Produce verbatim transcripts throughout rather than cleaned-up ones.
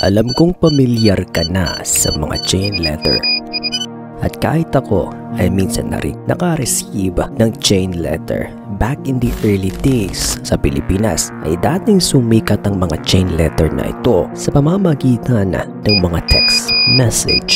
Alam kong pamilyar ka na sa mga chain letter. At kahit ako ay minsan na rin naka-receive ng chain letter. Back in the early days sa Pilipinas ay dating sumikat ang mga chain letter na ito sa pamamagitan ng mga text message.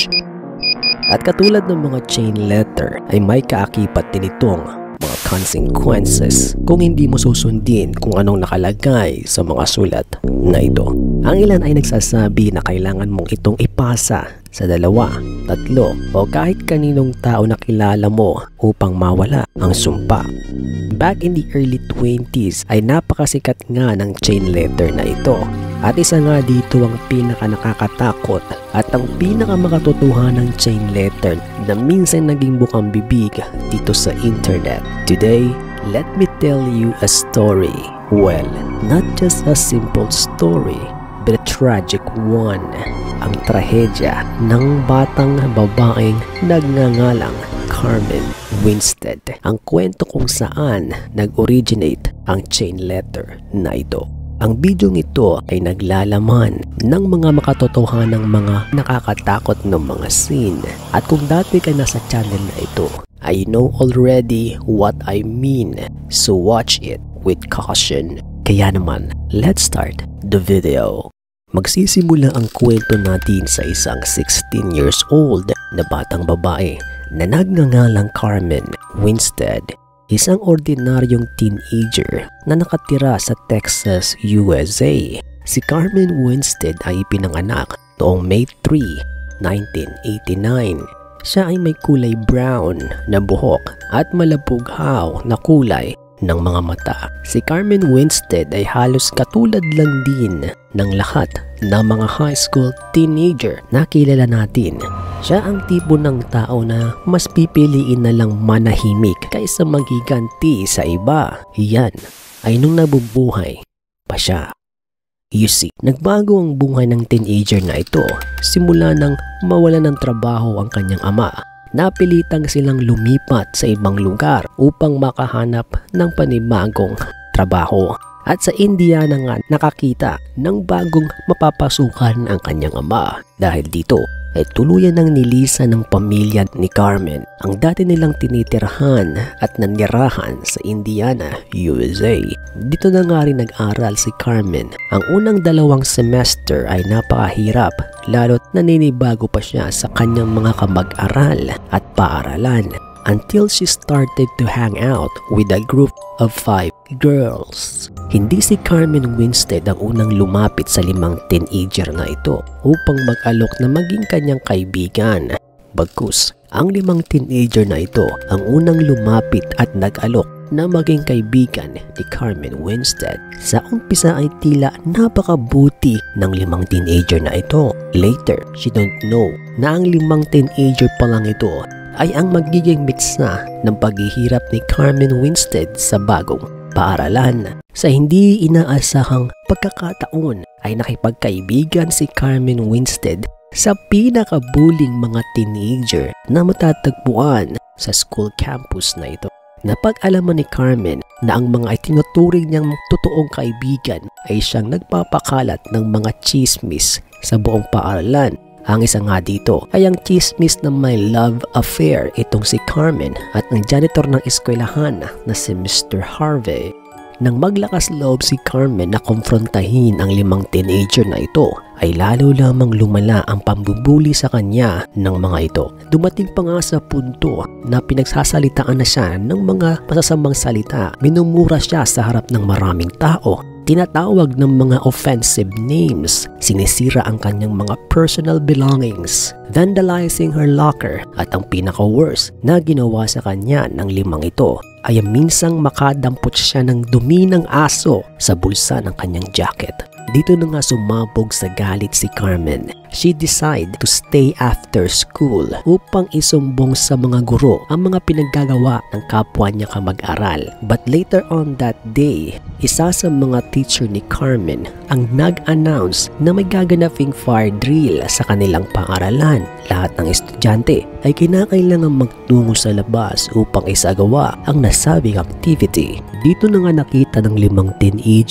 At katulad ng mga chain letter ay may kaakibat din itong mga consequences kung hindi mo susundin kung anong nakalagay sa mga sulat na ito. Ang ilan ay nagsasabi na kailangan mong itong ipasa sa dalawa, tatlo o kahit kaninong tao na kilala mo upang mawala ang sumpa. Back in the early twenties ay napakasikat nga ng chain letter na ito. At isa nga dito ang pinaka nakakatakot at ang pinaka makatotohanang chain letter na minsan naging bukang bibig dito sa internet. Today, let me tell you a story. Well, not just a simple story, but a tragic one. Ang trahedya ng batang babaeng nagngangalang Carmen Winstead. Ang kwento kung saan nag-originate ang chain letter na ito. Ang bidyong ito ay naglalaman ng mga makatotohanang mga nakakatakot ng mga scene. At kung dati ka nasa channel na ito, I know already what I mean. So watch it with caution. Kaya naman, let's start the video. Magsisimula ang kwento natin sa isang sixteen years old na batang babae na nagngangalang Carmen Winstead. Isang ordinaryong teenager na nakatira sa Texas, U S A. Si Carmen Winstead ay ipinanganak noong May third, nineteen eighty-nine. Siya ay may kulay brown na buhok at malabughaw na kulay ng mga mata. Si Carmen Winstead ay halos katulad lang din ng lahat ng mga high school teenager na kilala natin. Siya ang tipo ng tao na mas pipiliin na lang manahimik kaysa magiganti sa iba. Yan ay nung nabubuhay pa siya. You see, nagbago ang buhay ng teenager na ito simula nang mawala ng trabaho ang kanyang ama. Napilitang silang lumipat sa ibang lugar upang makahanap ng panibagong trabaho. At sa Indiana nga nakakita ng bagong mapapasukan ang kanyang ama. Dahil dito ay tuluyan ng nilisan ng pamilya ni Carmen ang dati nilang tinitirhan at nanirahan sa Indiana, U S A. Dito na nga rin nag-aral si Carmen. Ang unang dalawang semester ay napakahirap lalo't naninibago pa siya sa kanyang mga kamag-aral at paaralan until she started to hang out with a group of five girls. Hindi si Carmen Winstead ang unang lumapit sa limang teenager na ito upang mag-alok na maging kanyang kaibigan. Bagkus, ang limang teenager na ito ang unang lumapit at nag-alok na maging kaibigan ni Carmen Winstead. Sa umpisa ay tila napakabuti ng limang teenager na ito. Later, she don't know na ang limang teenager pa lang ito ay ang magiging mitsa ng paghihirap ni Carmen Winstead sa bagong paaralan. Sa hindi inaasahang pagkakataon ay nakipagkaibigan si Carmen Winstead sa pinakabuling mga teenager na matatagpuan sa school campus na ito. Napag-alaman ni Carmen na ang mga itinuturing niyang totoong kaibigan ay siyang nagpapakalat ng mga chismis sa buong paaralan. Ang isa nga dito ay ang chismis na may love affair itong si Carmen at ang janitor ng eskwelahan na si Mister Harvey. Nang maglakas loob si Carmen na konfrontahin ang limang teenager na ito, ay lalo lamang lumala ang pambubuli sa kanya ng mga ito. Dumating pa nga sa punto na pinagsasalitaan na siya ng mga masasamang salita. Minumura siya sa harap ng maraming tao. Tinatawag ng mga offensive names, sinisira ang kanyang mga personal belongings, vandalizing her locker, at ang pinaka-worst na ginawa sa kanya ng limang ito ay minsang makadampot siya ng dumi ng aso sa bulsa ng kanyang jacket. Dito na nga sumabog sa galit si Carmen. She decided to stay after school upang isumbong sa mga guro ang mga pinaggagawa ng kapwa niya kamag-aral. But later on that day, isa sa mga teacher ni Carmen ang nag-announce na may gaganaping fire drill sa kanilang paaralan. Lahat ng estudyante ay kinakailangan magtungo sa labas upang isagawa ang nasabing activity. Dito na nga nakita ng limang teenager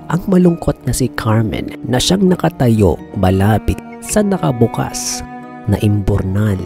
ang malungkot na si Carmen na siyang nakatayo malapit sa nakabukas na imburnal.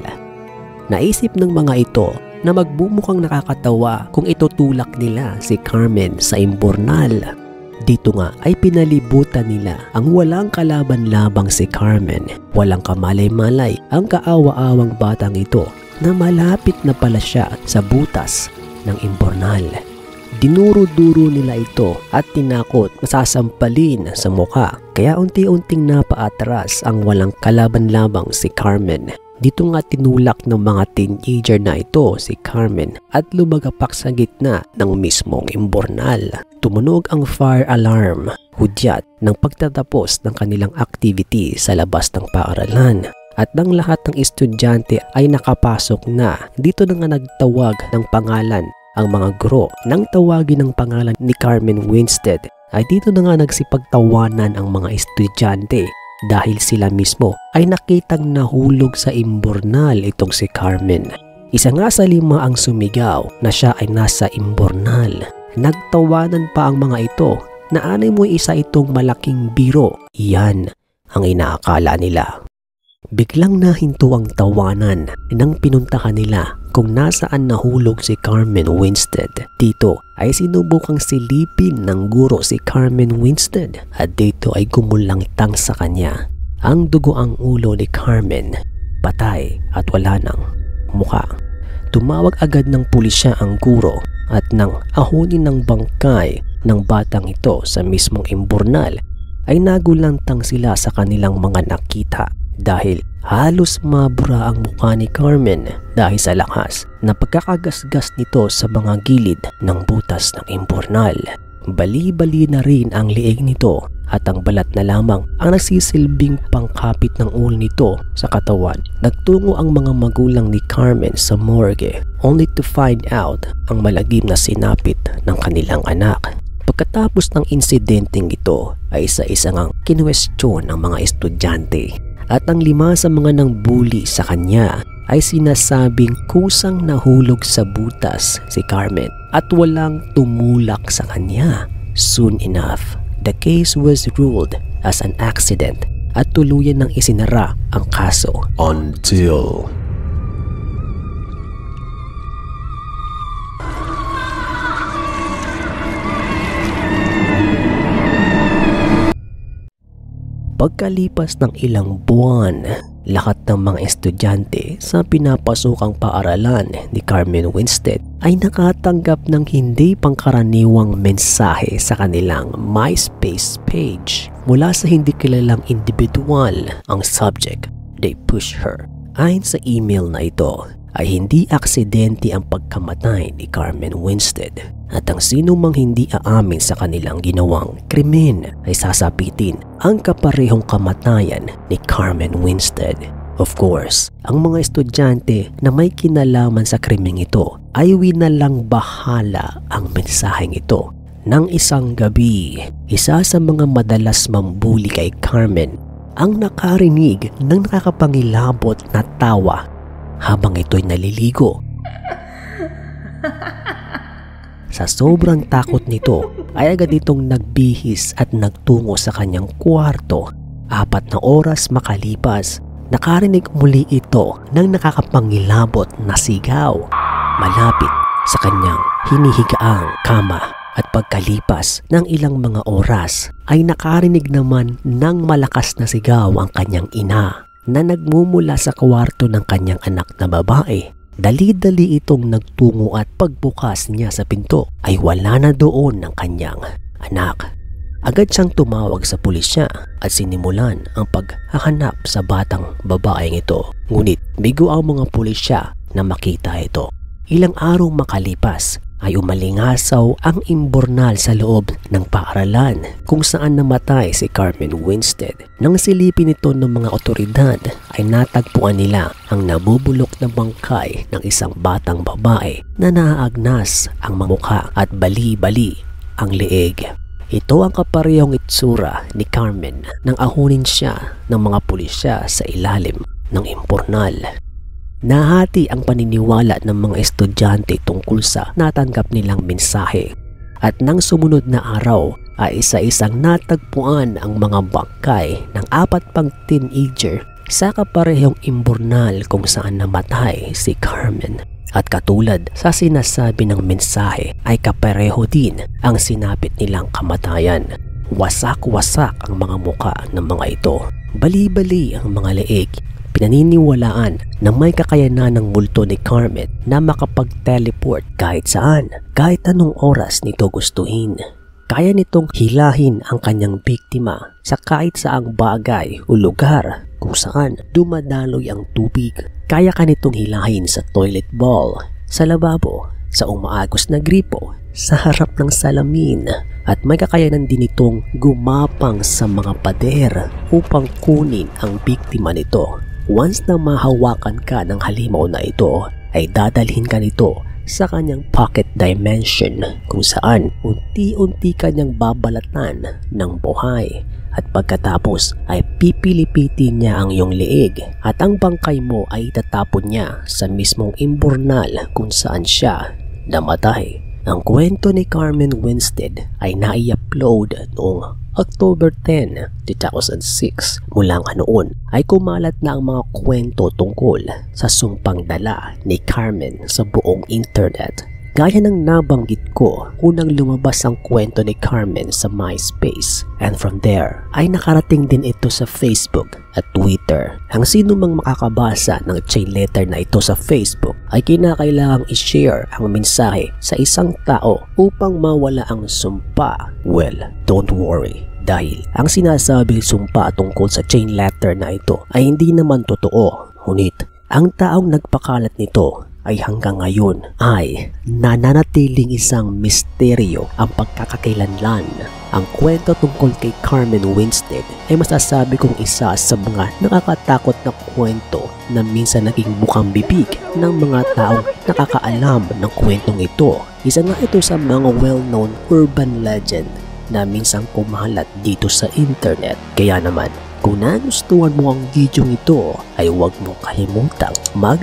Naisip ng mga ito na magbumukhang nakakatawa kung itutulak nila si Carmen sa imburnal. Dito nga ay pinalibutan nila ang walang kalaban-labang si Carmen. Walang kamalay-malay ang kaawa-awang batang ito na malapit na pala siya sa butas ng imburnal. Dinuro-duro nila ito at tinakot masasampalin sa muka, kaya unti-unting napaatras ang walang kalaban-labang si Carmen. Dito nga tinulak ng mga teenager na ito si Carmen at lumagapak sa gitna ng mismong imburnal. Tumunog ang fire alarm, hudyat ng pagtatapos ng kanilang activity sa labas ng paaralan. At nang lahat ng estudyante ay nakapasok na, dito na nga nagtawag ng pangalan ang mga guro. Nang tawagin ng pangalan ni Carmen Winstead ay dito na nga nagsipagtawanan ang mga estudyante dahil sila mismo ay nakitang nahulog sa imburnal itong si Carmen. Isa nga sa lima ang sumigaw na siya ay nasa imburnal. Nagtawanan pa ang mga ito na anay mo isa itong malaking biro. Iyan ang inaakala nila. Biglang nahinto ang tawanan nang pinuntahan nila kung nasaan nahulog si Carmen Winstead. Dito ay sinubukang silipin ng guro si Carmen Winstead at dito ay gumulangtang sa kanya. Ang dugo ang ulo ni Carmen, patay at wala nang mukha. Tumawag agad ng pulisya ang guro at nang ahunin ng bangkay ng batang ito sa mismong imburnal ay nagulantang sila sa kanilang mga nakita. Dahil halos mabura ang mukha ni Carmen dahil sa lakas na pagkakagasgas nito sa mga gilid ng butas ng imburnal. Bali-bali na rin ang liig nito at ang balat na lamang ang nagsisilbing pangkapit ng ulo nito sa katawan. Nagtungo ang mga magulang ni Carmen sa morgue only to find out ang malagim na sinapit ng kanilang anak. Pagkatapos ng insidenteng ito ay isa-isa ngang kinuwestiyon ng mga estudyante. At ang lima sa mga nang bully sa kanya ay sinasabing kusang nahulog sa butas si Carmen at walang tumulak sa kanya. Soon enough, the case was ruled as an accident at tuluyan ng isinara ang kaso. Until pagkalipas ng ilang buwan, lahat ng mga estudyante sa pinapasukang paaralan ni Carmen Winstead ay nakatanggap ng hindi pangkaraniwang mensahe sa kanilang MySpace page mula sa hindi kilalang individual. Ang subject, "They push her." Ayon sa email na ito ay hindi aksidente ang pagkamatay ni Carmen Winstead at ang sino mang hindi aamin sa kanilang ginawang krimen ay sasapitin ang kaparehong kamatayan ni Carmen Winstead. Of course, ang mga estudyante na may kinalaman sa krimeng ito ay winalang bahala ang mensaheng ito. Nang isang gabi, isa sa mga madalas mambuli kay Carmen ang nakarinig ng nakakapangilabot na tawa habang ito'y naliligo. Sa sobrang takot nito ay agad itong nagbihis at nagtungo sa kanyang kwarto. Apat na oras makalipas, nakarinig muli ito ng nakakapangilabot na sigaw malapit sa kanyang hinihigaang kama. At pagkalipas ng ilang mga oras ay nakarinig naman ng malakas na sigaw ang kanyang ina na nagmumula sa kwarto ng kanyang anak na babae. Dali-dali itong nagtungo at pagbukas niya sa pinto ay wala na doon ng kanyang anak. Agad siyang tumawag sa pulisya at sinimulan ang paghahanap sa batang babaeng ito. Ngunit bigo ang mga pulisya na makita ito. Ilang araw makalipas ay umalingasaw ang imburnal sa loob ng paaralan kung saan namatay si Carmen Winstead. Nang silipin ito ng mga otoridad ay natagpuan nila ang nabubulok na bangkay ng isang batang babae na naaagnas ang mga mukha at bali-bali ang leeg. Ito ang kaparehong itsura ni Carmen nang ahunin siya ng mga pulisya sa ilalim ng imburnal. Nahati ang paniniwala ng mga estudyante tungkol sa natanggap nilang mensahe. At nang sumunod na araw ay isa-isang natagpuan ang mga bangkay ng apat pang teenager sa kaparehong Imburnal kung saan namatay si Carmen. At katulad sa sinasabi ng mensahe ay kapareho din ang sinapit nilang kamatayan. Wasak-wasak ang mga muka ng mga ito. Bali-bali ang mga leeg. Pinaniniwalaan na may kakayanan ng multo ni Carmen na makapag-teleport kahit saan, kahit anong oras nito gustuhin. Kaya nitong hilahin ang kanyang biktima sa kahit saang bagay o lugar kung saan dumadaloy ang tubig. Kaya ka nitong hilahin sa toilet bowl, sa lababo, sa umaagos na gripo, sa harap ng salamin. At may kakayanan din itong gumapang sa mga pader upang kunin ang biktima nito. Once na mahawakan ka ng halimaw na ito, ay dadalhin ka nito sa kanyang pocket dimension kung saan unti-unti kanyang babalatan ng buhay. At pagkatapos ay pipilipitin niya ang iyong leeg at ang bangkay mo ay itatapon niya sa mismong Imburnal kung saan siya namatay. Ang kwento ni Carmen Winstead ay nai-upload noong October tenth, two thousand six. Mula nga noon ay kumalat na ang mga kwento tungkol sa sumpang dala ni Carmen sa buong internet. Gaya ng nabanggit ko, unang lumabas ang kwento ni Carmen sa MySpace, and from there ay nakarating din ito sa Facebook at Twitter. Ang sino mang makakabasa ng chain letter na ito sa Facebook ay kinakailangang i-share ang mensahe sa isang tao upang mawala ang sumpa. Well, don't worry, dahil ang sinasabing sumpa tungkol sa chain letter na ito ay hindi naman totoo. Ngunit ang taong nagpakalat nito ay hanggang ngayon ay nananatiling isang misteryo ang pagkakakilanlan. Ang kwento tungkol kay Carmen Winstead ay masasabi kong isa sa mga nakakatakot na kwento na minsan naging bukang bibig ng mga taong nakakaalam ng kwentong ito. Isa nga ito sa mga well-known urban legend na minsan kumalat dito sa internet. Kaya naman, kung nagustuhan mo ang video ito, ay huwag mong kalimutang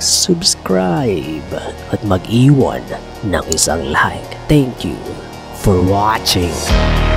mag-subscribe at mag-iwan ng isang like. Thank you for watching.